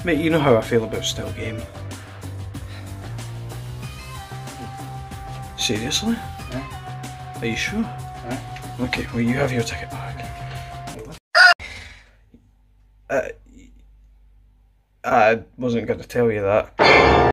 Mate, you know how I feel about Still Game. Seriously? Yeah. Are you sure? Yeah. Okay, well you have your ticket back. I wasn't going to tell you that.